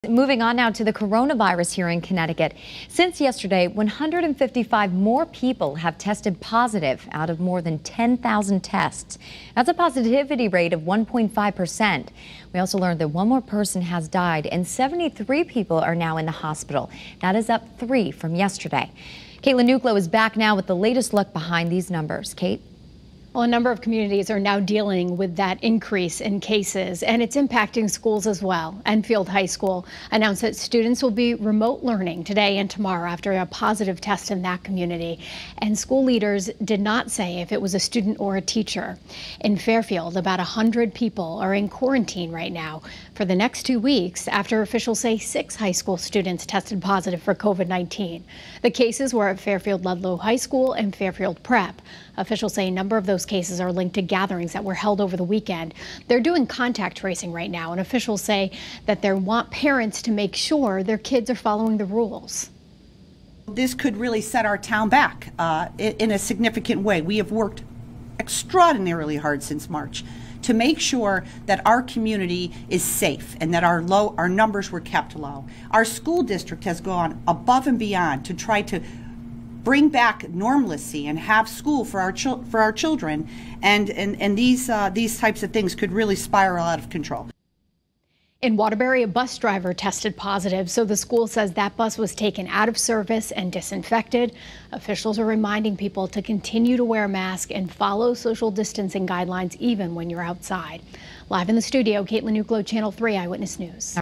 Moving on now to the coronavirus here in Connecticut. Since yesterday, 155 more people have tested positive out of more than 10,000 tests. That's a positivity rate of 1.5%. We also learned that one more person has died and 73 people are now in the hospital. That is up 3 from yesterday. Caitlin Nuclo is back now with the latest look behind these numbers. Kate? Well, a number of communities are now dealing with that increase in cases, and it's impacting schools as well. Enfield High School announced that students will be remote learning today and tomorrow after a positive test in that community. And school leaders did not say if it was a student or a teacher. In Fairfield, about 100 people are in quarantine right now for the next 2 weeks after officials say 6 high school students tested positive for COVID-19. The cases were at Fairfield Ludlow High School and Fairfield Prep. Officials say a number of those cases are linked to gatherings that were held over the weekend. They're doing contact tracing right now, and officials say that they want parents to make sure their kids are following the rules. This could really set our town back in a significant way. We have worked extraordinarily hard since March to make sure that our community is safe and that our numbers were kept low. Our school district has gone above and beyond to try to bring back normalcy and have school for our children, and these types of things could really spiral out of control. In Waterbury, a bus driver tested positive, so the school says that bus was taken out of service and disinfected. Officials are reminding people to continue to wear a mask and follow social distancing guidelines even when you're outside. Live in the studio, Caitlin Nuclo, Channel 3 Eyewitness News.